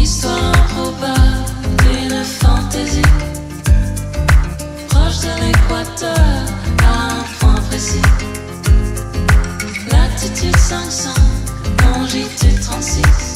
Histoire improbable d'une fantaisie, proche de l'équateur à un point précis. Latitude 500, longitude 36.